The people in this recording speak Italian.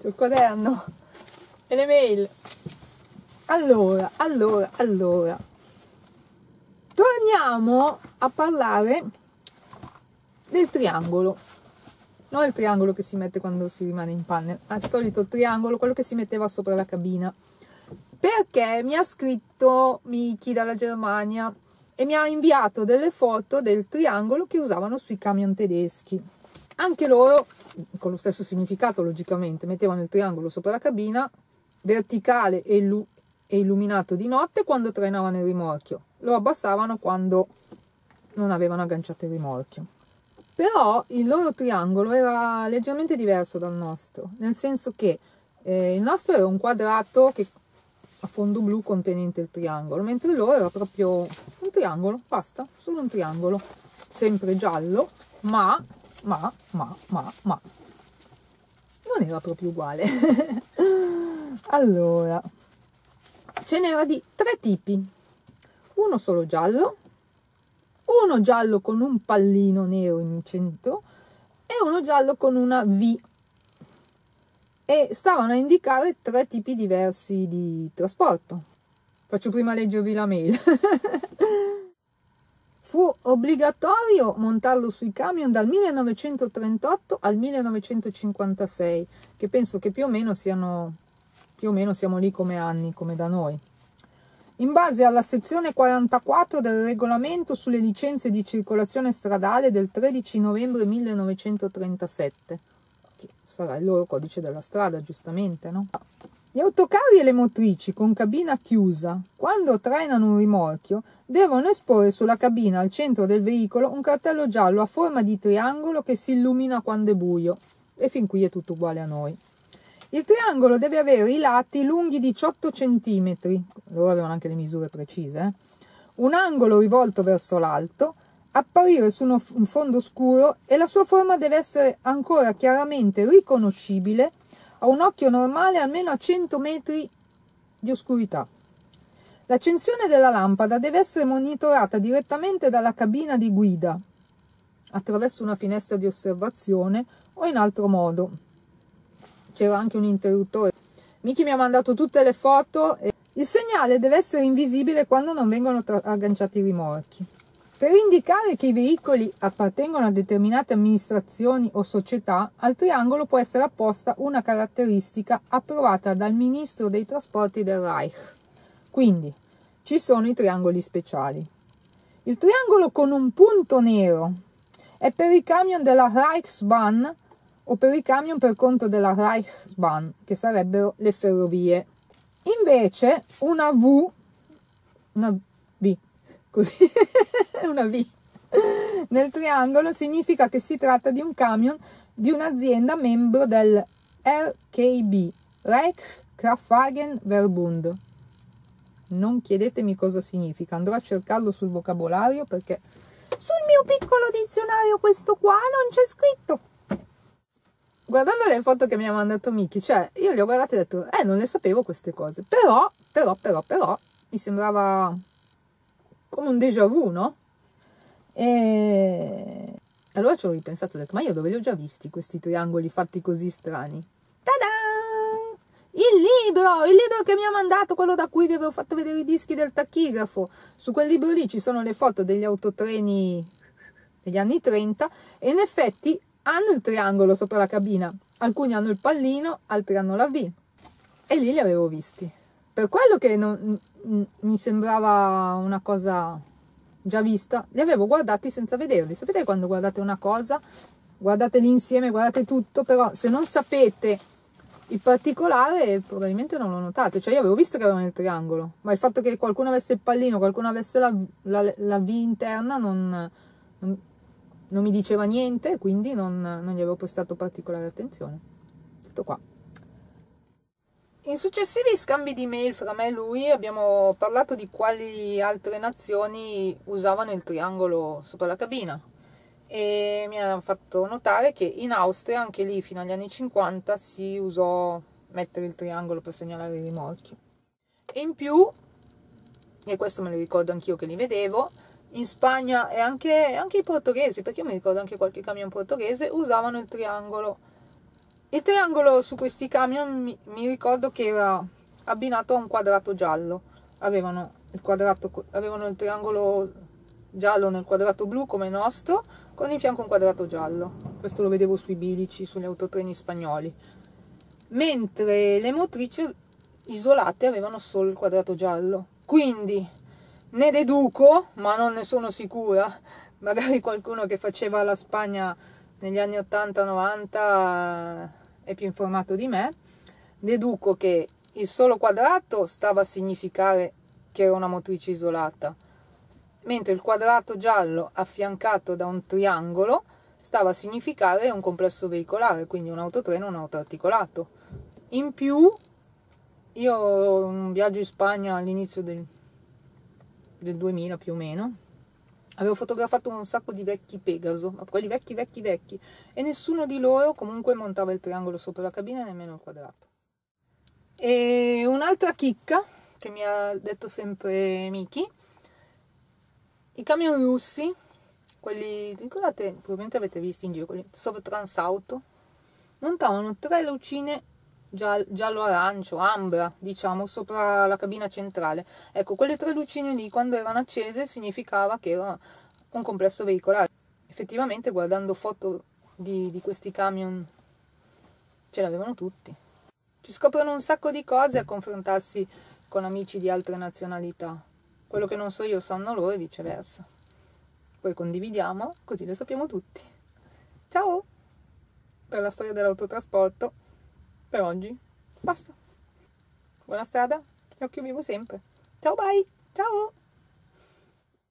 il quaderno e le mail. Allora, torniamo a parlare del triangolo. Non il triangolo che si mette quando si rimane in panne, al solito triangolo, quello che si metteva sopra la cabina. Perché mi ha scritto Miki dalla Germania e mi ha inviato delle foto del triangolo che usavano sui camion tedeschi. Anche loro, con lo stesso significato logicamente, mettevano il triangolo sopra la cabina, verticale e illuminato di notte quando trainavano il rimorchio. Lo abbassavano quando non avevano agganciato il rimorchio. Però il loro triangolo era leggermente diverso dal nostro, nel senso che il nostro era un quadrato che a fondo blu contenente il triangolo, mentre il loro era proprio un triangolo, basta, solo un triangolo, sempre giallo, ma non era proprio uguale. Allora, ce n'era di 3 tipi, uno solo giallo, uno giallo con un pallino nero in centro e uno giallo con una V, e stavano a indicare 3 tipi diversi di trasporto. Faccio prima leggervi la mail. Fu obbligatorio montarlo sui camion dal 1938 al 1956, che penso che più o meno siamo lì come anni, come da noi. In base alla sezione 44 del regolamento sulle licenze di circolazione stradale del 13 novembre 1937, che sarà il loro codice della strada, giustamente, no? Gli autocarri e le motrici con cabina chiusa, quando trainano un rimorchio, devono esporre sulla cabina al centro del veicolo un cartello giallo a forma di triangolo che si illumina quando è buio. E fin qui è tutto uguale a noi. Il triangolo deve avere i lati lunghi 18 cm, loro avevano anche le misure precise, un angolo rivolto verso l'alto, apparire su un fondo scuro e la sua forma deve essere ancora chiaramente riconoscibile a un occhio normale almeno a 100 metri di oscurità. L'accensione della lampada deve essere monitorata direttamente dalla cabina di guida, attraverso una finestra di osservazione o in altro modo. C'era anche un interruttore. Miki mi ha mandato tutte le foto. Il segnale deve essere invisibile quando non vengono agganciati i rimorchi. Per indicare che i veicoli appartengono a determinate amministrazioni o società, al triangolo può essere apposta una caratteristica approvata dal ministro dei trasporti del Reich. Quindi ci sono i triangoli speciali. Il triangolo con un punto nero è per i camion della Reichsbahn o per i camion per conto della Reichsbahn, che sarebbero le ferrovie. Invece una V, così, una V nel triangolo significa che si tratta di un camion di un'azienda membro del RKB, Reichskraftwagenverbund. Non chiedetemi cosa significa, andrò a cercarlo sul vocabolario perché sul mio piccolo dizionario questo qua non c'è scritto. Guardando le foto che mi ha mandato Miki, cioè io le ho guardate e ho detto, non le sapevo queste cose, però, mi sembrava come un déjà vu, no? E allora ci ho ripensato, ho detto, ma io dove li ho già visti questi triangoli fatti così strani? Ta-da! Il libro che mi ha mandato, quello da cui vi avevo fatto vedere i dischi del tachigrafo. Su quel libro lì ci sono le foto degli autotreni degli anni 30 e in effetti hanno il triangolo sopra la cabina, alcuni hanno il pallino, altri hanno la V, e lì li avevo visti. Per quello che mi sembrava una cosa già vista, li avevo guardati senza vederli. Sapete quando guardate una cosa, guardateli insieme, guardate tutto, però se non sapete il particolare probabilmente non lo notate. Cioè io avevo visto che avevano il triangolo, ma il fatto che qualcuno avesse il pallino, qualcuno avesse la V interna non mi diceva niente, quindi non gli avevo prestato particolare attenzione. Tutto qua. In successivi scambi di mail fra me e lui abbiamo parlato di quali altre nazioni usavano il triangolo sopra la cabina e mi ha fatto notare che in Austria, anche lì fino agli anni 50, si usò mettere il triangolo per segnalare i rimorchi. E in più, e questo me lo ricordo anch'io che li vedevo, in Spagna e anche i portoghesi, perché io mi ricordo anche qualche camion portoghese, usavano il triangolo Il triangolo su questi camion mi ricordo che era abbinato a un quadrato giallo. Avevano il triangolo giallo nel quadrato blu come nostro, con in fianco un quadrato giallo. Questo lo vedevo sui bilici, sugli autotreni spagnoli. Mentre le motrici isolate avevano solo il quadrato giallo. Quindi ne deduco, ma non ne sono sicura, magari qualcuno che faceva la Spagna negli anni 80-90 è più informato di me, deduco che il solo quadrato stava a significare che era una motrice isolata, mentre il quadrato giallo affiancato da un triangolo stava a significare un complesso veicolare, quindi un autotreno, un autoarticolato. In più, io un viaggio in Spagna all'inizio del 2000 più o meno, avevo fotografato un sacco di vecchi Pegaso, ma quelli vecchi, e nessuno di loro comunque montava il triangolo sopra la cabina, nemmeno il quadrato. E un'altra chicca che mi ha detto sempre Miki, i camion russi, quelli, ricordate, probabilmente avete visto in giro, quelli Sovtransauto, montavano 3 lucine giallo-arancio, ambra, diciamo, sopra la cabina centrale. Ecco, quelle 3 lucine lì, quando erano accese, significava che era un complesso veicolare. Effettivamente, guardando foto di questi camion, ce l'avevano tutti. Ci scoprono un sacco di cose a confrontarsi con amici di altre nazionalità. Quello che non so io sanno loro e viceversa. Poi condividiamo, così le sappiamo tutti. Ciao! Per la storia dell'autotrasporto. Per oggi basta. Buona strada e occhio vivo sempre. Ciao, bye! Ciao!